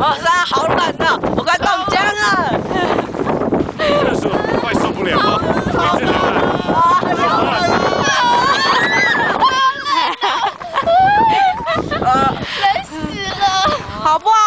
哇塞，好冷啊，我快冻僵了。 热叔快受不了了，一直流汗。 啊，好冷啊！ 冷死了！ 好不好